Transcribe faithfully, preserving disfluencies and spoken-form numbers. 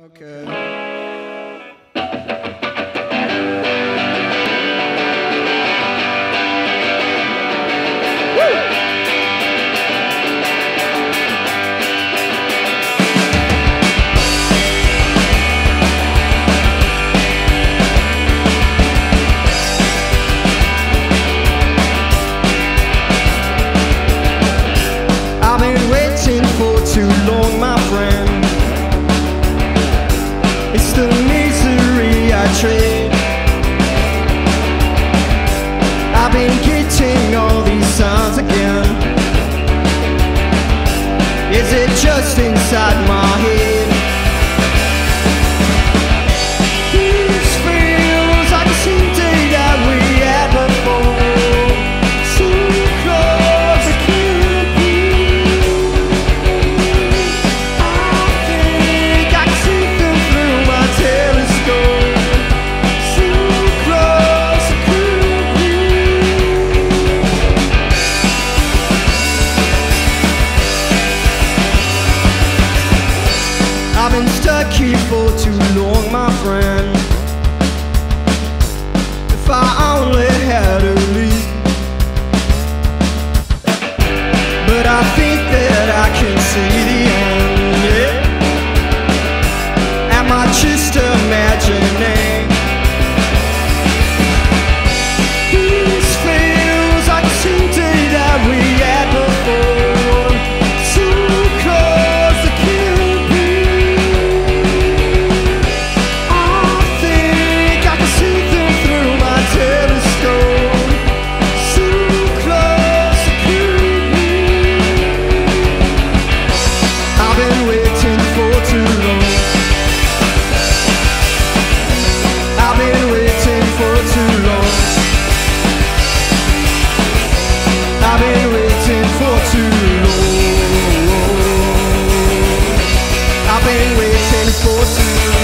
Okay. I've been waiting for too long, my friend. It's the misery I trade. I've been getting all these signs again. Is it just inside my head? This feels like the same day that we had before. So close, I can't breathe. I think I can see them through my telescope. So close, I couldn't breathe. I've been stuck here for too long, my friend. If I only had a lead, but I think that I can see the end, yeah. Am I just imagining? This feels like the same day that we had before. So close, I can't breathe. I think I can see them through my telescope. So close, I couldn't breathe. I've been waiting for too long. I've been waiting for too long. I've been waiting for too long. I've been waiting for too long.